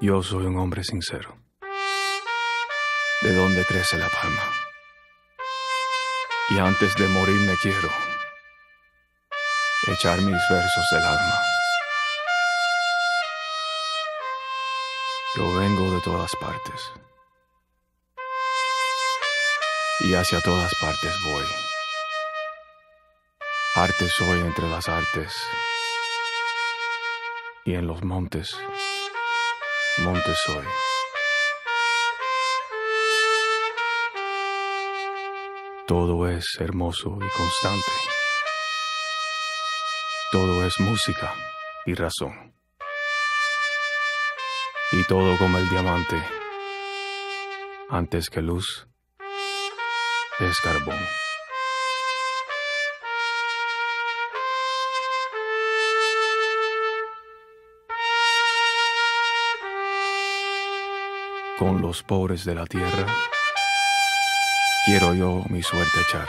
Yo soy un hombre sincero. ¿De dónde crece la palma? Y antes de morirme quiero echar mis versos del alma. Yo vengo de todas partes y hacia todas partes voy. Arte soy entre las artes y en los montes, montes soy. Todo es hermoso y constante. Todo es música y razón. Y todo como el diamante, antes que luz, es carbón. Con los pobres de la tierra, quiero yo mi suerte echar.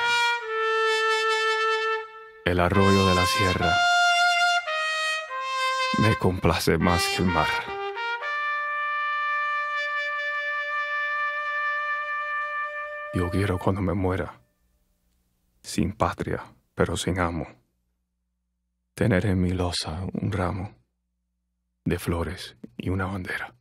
El arroyo de la sierra me complace más que el mar. Yo quiero cuando me muera, sin patria, pero sin amo, tener en mi losa un ramo de flores y una bandera.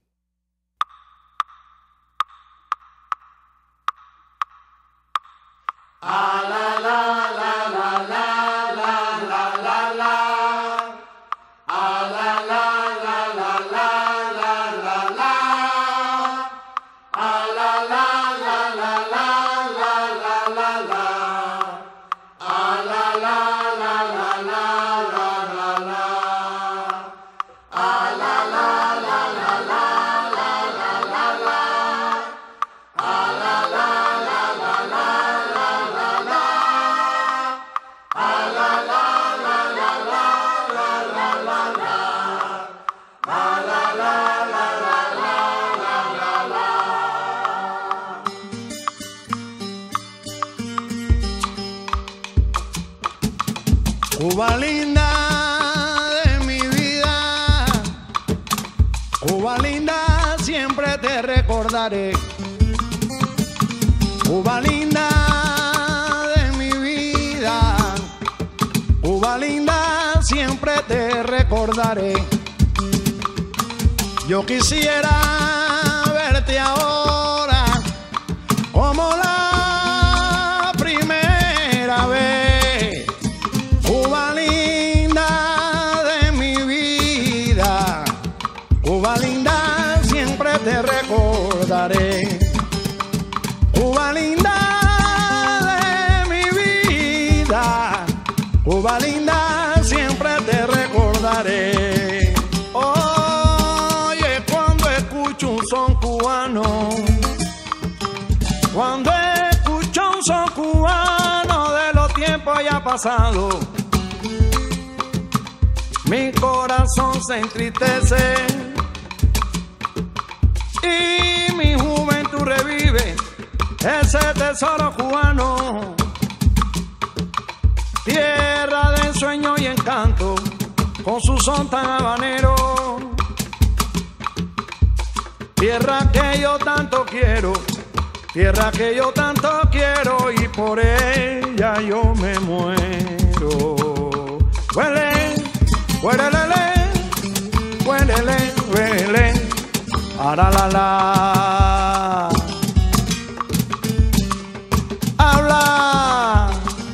Ah, la, la, la, la, la, la, la, la, la. Ah, la, la, la, la, la, la, la, la. Ah, la, la, la, la, la, la, la, la. Ah, la, la, la, la, la, la, la, la. Ah, la, la, la, la, la, la, la, la. Ah, la, la, la, la, la. Cuba linda de mi vida, Cuba linda, siempre te recordaré. Cuba linda de mi vida, Cuba linda, siempre te recordaré. Yo quisiera verte ahora como la primera vez. Cuba linda de mi vida, Cuba linda, siempre te recordaré. Cuba linda de mi vida, Cuba linda, siempre te recordaré. Oye, cuando escucho un son cubano, cuando escucho un son cubano de los tiempos ya pasados, mi corazón se entristece y mi juventud revive ese tesoro cubano. Tierra de ensueño y encanto, con su son tan habanero. Tierra que yo tanto quiero, tierra que yo tanto quiero, y por ella yo me muero. Huele, huelelele, huelele, huele, ara la la. Habla.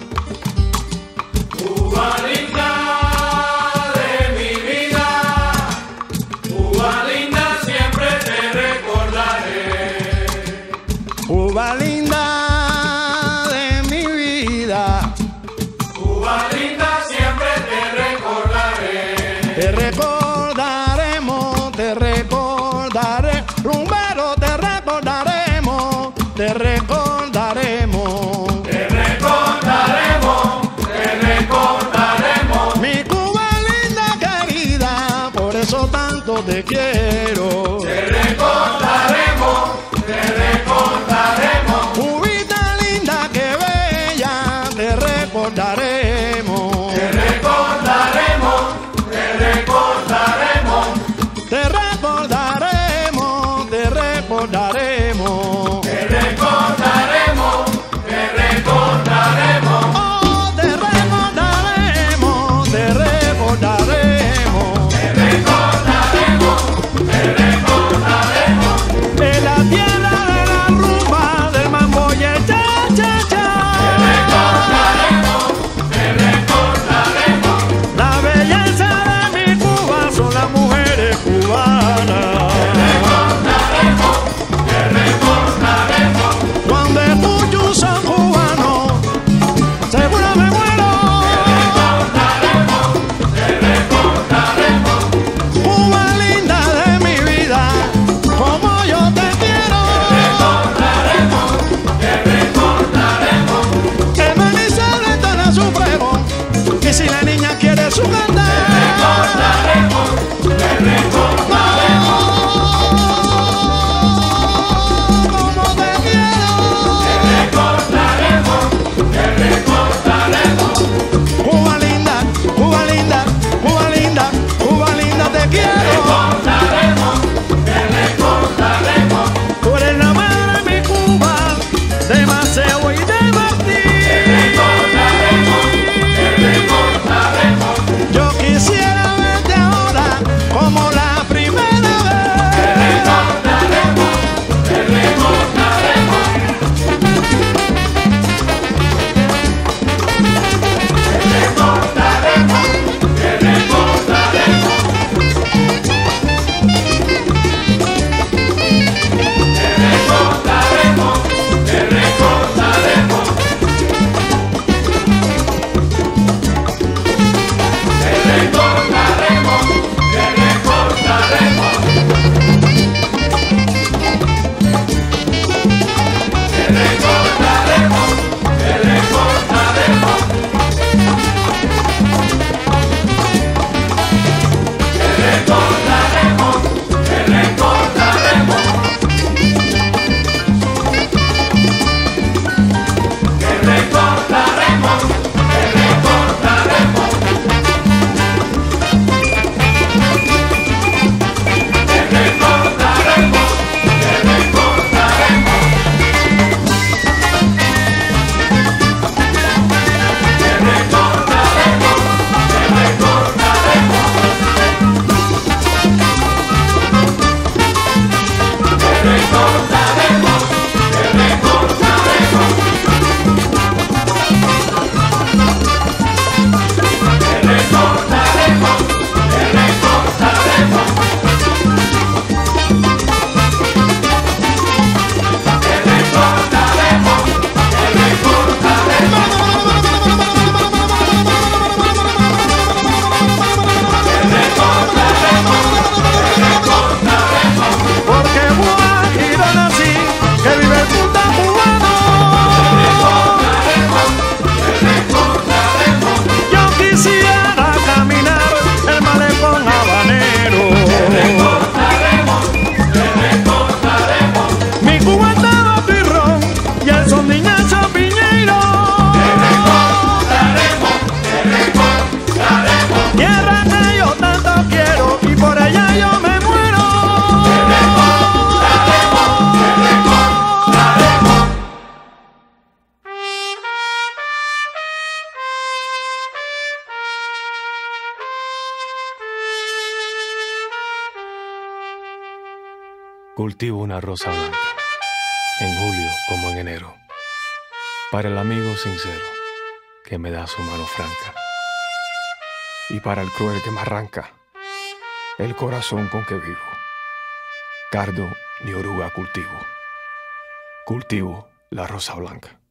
Cuba linda de mi vida, Cuba linda, siempre te recordaré. Cuba linda de mi vida, Cuba linda, siempre te recordaré. te recordaremos, te recordaré, rumbero, te recordaremos, te recordaremos. Te recordaremos, te recordaremos. Mi Cuba linda querida, por eso tanto te quiero. Te recordaremos, te recordaremos. Cubita linda, que bella, te recordaremos. Te recordaremos, te recordaremos. Te recordaremos. deseo y de partir. Yo quisiera verte ahora como la primera vez. Cultivo una rosa blanca, en julio como en enero, para el amigo sincero que me da su mano franca, y para el cruel que me arranca el corazón con que vivo. Cardo ni oruga cultivo la rosa blanca.